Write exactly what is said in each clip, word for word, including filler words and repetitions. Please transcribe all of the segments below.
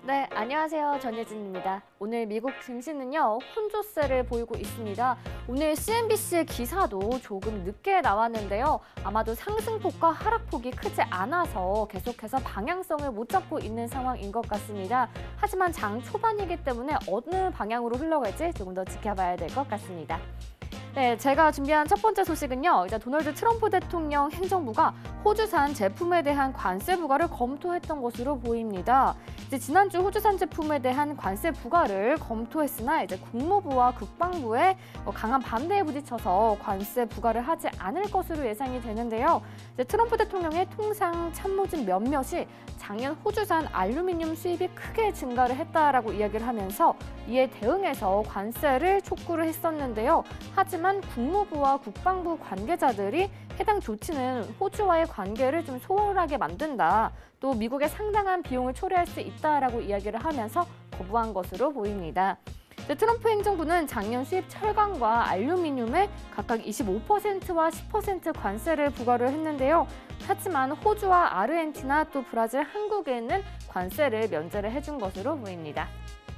네, 안녕하세요. 전예진입니다. 오늘 미국 증시는요, 혼조세를 보이고 있습니다. 오늘 씨엔비씨의 기사도 조금 늦게 나왔는데요. 아마도 상승폭과 하락폭이 크지 않아서 계속해서 방향성을 못 잡고 있는 상황인 것 같습니다. 하지만 장 초반이기 때문에 어느 방향으로 흘러갈지 조금 더 지켜봐야 될 것 같습니다. 네, 제가 준비한 첫 번째 소식은요. 이제 도널드 트럼프 대통령 행정부가 호주산 제품에 대한 관세 부과를 검토했던 것으로 보입니다. 이제 지난주 호주산 제품에 대한 관세 부과를 검토했으나 이제 국무부와 국방부의 강한 반대에 부딪혀서 관세 부과를 하지 않을 것으로 예상이 되는데요. 이제 트럼프 대통령의 통상 참모진 몇몇이 작년 호주산 알루미늄 수입이 크게 증가를 했다라고 이야기를 하면서 이에 대응해서 관세를 촉구를 했었는데요. 하지만 국무부와 국방부 관계자들이 해당 조치는 호주와의 관계를 좀 소홀하게 만든다. 또 미국에 상당한 비용을 초래할 수 있다라고 이야기를 하면서 거부한 것으로 보입니다. 트럼프 행정부는 작년 수입 철강과 알루미늄에 각각 이십오 퍼센트와 십 퍼센트 관세를 부과를 했는데요. 하지만 호주와 아르헨티나 또 브라질, 한국에는 관세를 면제를 해준 것으로 보입니다.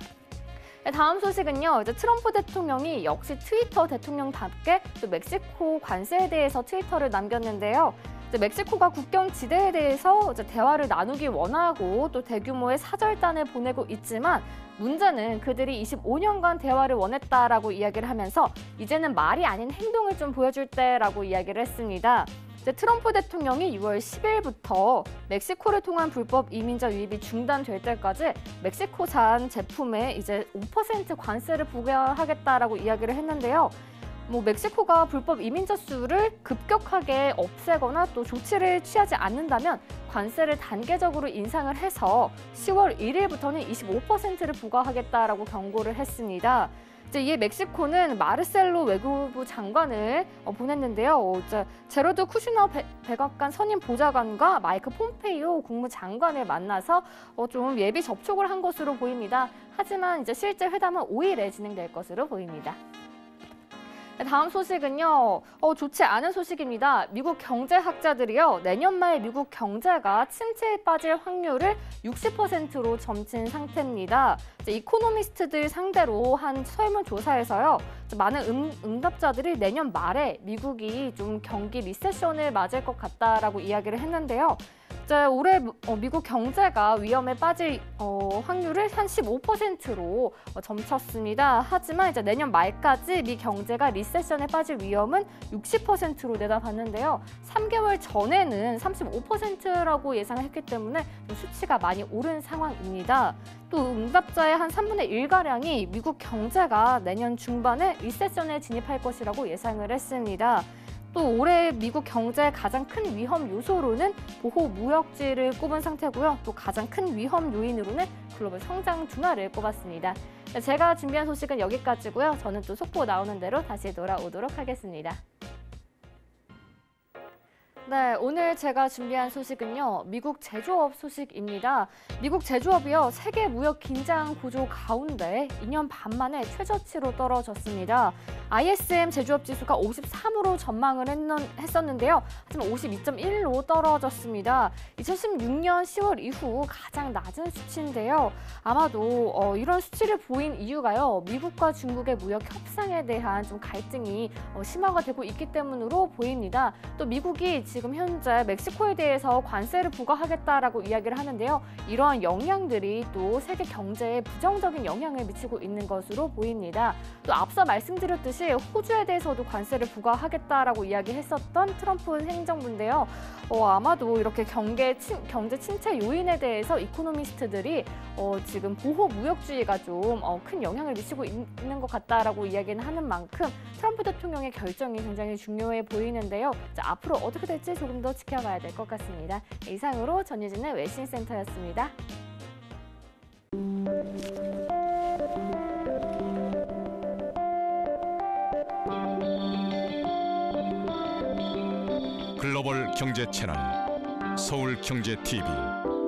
다음 소식은요. 이제 트럼프 대통령이 역시 트위터 대통령답게 또 멕시코 관세에 대해서 트위터를 남겼는데요. 이제 멕시코가 국경 지대에 대해서 이제 대화를 나누기 원하고 또 대규모의 사절단을 보내고 있지만 문제는 그들이 이십오 년간 대화를 원했다라고 이야기를 하면서 이제는 말이 아닌 행동을 좀 보여줄 때라고 이야기를 했습니다. 이제 트럼프 대통령이 유월 십일부터 멕시코를 통한 불법 이민자 유입이 중단될 때까지 멕시코산 제품에 이제 오 퍼센트 관세를 부과하겠다라고 이야기를 했는데요. 뭐 멕시코가 불법 이민자 수를 급격하게 없애거나 또 조치를 취하지 않는다면 관세를 단계적으로 인상을 해서 시월 일일부터는 이십오 퍼센트를 부과하겠다라고 경고를 했습니다. 이제 이에 멕시코는 마르셀로 외교부 장관을 보냈는데요. 이제 제로드 쿠슈너 백악관 선임 보좌관과 마이크 폼페이오 국무장관을 만나서 좀 예비 접촉을 한 것으로 보입니다. 하지만 이제 실제 회담은 오일에 진행될 것으로 보입니다. 다음 소식은요. 어, 좋지 않은 소식입니다. 미국 경제학자들이요. 내년 말 미국 경제가 침체에 빠질 확률을 육십 퍼센트로 점친 상태입니다. 이제 이코노미스트들 상대로 한 설문조사에서요. 많은 응, 응답자들이 내년 말에 미국이 좀 경기 리세션을 맞을 것 같다라고 이야기를 했는데요. 이제 올해 미국 경제가 위험에 빠질 어, 확률을 한 십오 퍼센트로 점쳤습니다. 하지만 이제 내년 말까지 미 경제가 리세션에 빠질 위험은 육십 퍼센트로 내다봤는데요. 삼 개월 전에는 삼십오 퍼센트라고 예상했기 때문에 수치가 많이 오른 상황입니다. 또 응답자의 한 삼분의 일가량이 미국 경제가 내년 중반에 리세션에 진입할 것이라고 예상을 했습니다. 또 올해 미국 경제의 가장 큰 위험 요소로는 보호 무역지를 꼽은 상태고요. 또 가장 큰 위험 요인으로는 글로벌 성장 둔화를 꼽았습니다. 제가 준비한 소식은 여기까지고요. 저는 또 속보 나오는 대로 다시 돌아오도록 하겠습니다. 네, 오늘 제가 준비한 소식은요. 미국 제조업 소식입니다. 미국 제조업이요. 세계 무역 긴장 구조 가운데 이 년 반 만에 최저치로 떨어졌습니다. 아이에스엠 제조업 지수가 오십삼으로 전망을 했었는데요. 하지만 오십이 점 일로 떨어졌습니다. 이천십육 년 시월 이후 가장 낮은 수치인데요. 아마도 어, 이런 수치를 보인 이유가요. 미국과 중국의 무역 협상에 대한 좀 갈등이 어, 심화가 되고 있기 때문으로 보입니다. 또 미국이 지금 현재 멕시코에 대해서 관세를 부과하겠다라고 이야기를 하는데요. 이러한 영향들이 또 세계 경제에 부정적인 영향을 미치고 있는 것으로 보입니다. 또 앞서 말씀드렸듯이 호주에 대해서도 관세를 부과하겠다라고 이야기했었던 트럼프 행정부인데요. 어, 아마도 이렇게 경제, 침, 경제 침체 요인에 대해서 이코노미스트들이 어, 지금 보호 무역주의가 좀 어, 큰 영향을 미치고 있, 있는 것 같다라고 이야기는 하는 만큼 트럼프 대통령의 결정이 굉장히 중요해 보이는데요. 자, 앞으로 어떻게 될지 조금 더 지켜봐야 될 것 같습니다. 이상으로 전예진의 외신센터였습니다. 글로벌 경제 채널 서울경제티비